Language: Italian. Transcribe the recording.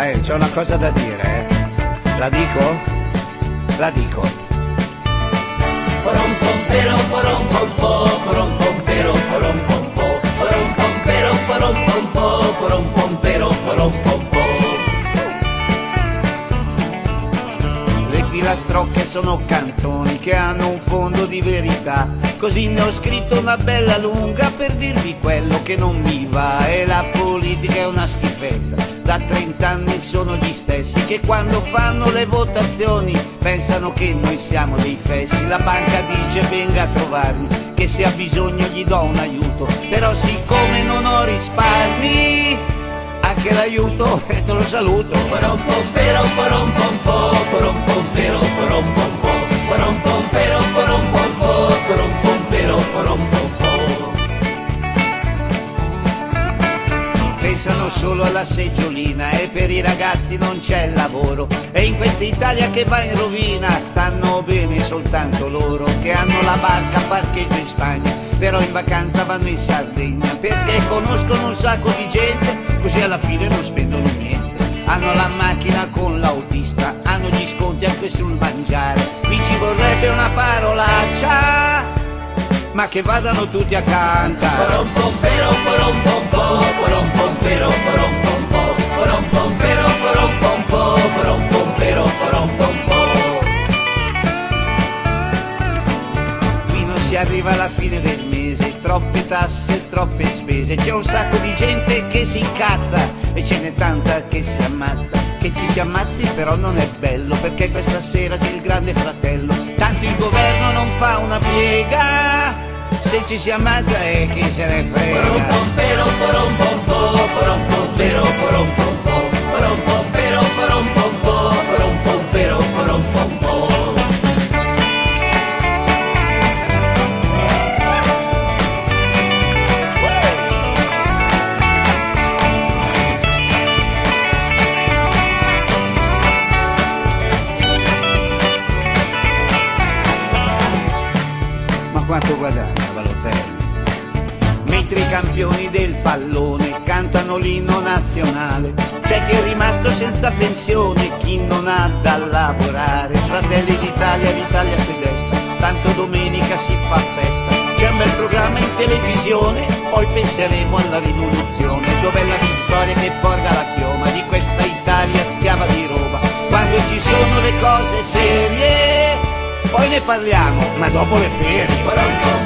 c'ho una cosa da dire, La dico? La dico. Porom pompero, porom pompo, porom pompero, porom pompo, porom pompero, porom pompo, porom pompero, porom pompo. Le filastrocche sono canzoni che hanno un fondo di verità, così ne ho scritto una bella lunga per dirvi quello che non mi va. E la politica è una schifezza, da 30 anni sono gli stessi che quando fanno le votazioni pensano che noi siamo dei fessi. La banca dice venga a trovarmi, che se ha bisogno gli do un aiuto, però siccome non ho risparmi anche l'aiuto te lo saluto. Porom pompero, porom pompo, porom pompero, porom pompo, porom pompero, porom pompo, porom pompero, porom pompo. Pensano solo alla seggiolina e per i ragazzi non c'è lavoro, e in questa Italia che va in rovina stanno bene soltanto loro che hanno la barca a parcheggio in Spagna, però in vacanza vanno in Sardegna perché conoscono un sacco di gente, così alla fine non spendono niente. Hanno la macchina con l'autista, hanno gli sconti anche sul mangiare. Qui ci vorrebbe una parolaccia, ma che vadano tutti a cantare. Porom pompero, porom pompo, porom pompero, porom pompo, porom pompero, porom pompo, porom pompero, porom pompo. Qui non si arriva alla fine del mese, troppe tasse, troppe spese, c'è un sacco di gente che si incazza e ce n'è tanta che si ammazza. Che ci si ammazzi però non è bello, perché questa sera c'è il grande fratello, tanto il governo non fa una piega, se ci si ammazza e chi se ne frega. Porom pompero, porom pompo, porom pompero, porom pompo, porom pompero, porom pompo, porom pompero, porom pompo. Quanto guadagna Balotelli? Mentre i campioni del pallone cantano l'inno nazionale, c'è chi è rimasto senza pensione, chi non ha da lavorare. Fratelli d'Italia, l'Italia si desta, tanto domenica si fa festa. C'è un bel programma in televisione, poi penseremo alla rivoluzione. Dov'è la vittoria che porta la chioma di questa Italia schiava di roba? Quando ci sono le cose serie poi ne parliamo, ma dopo le ferie.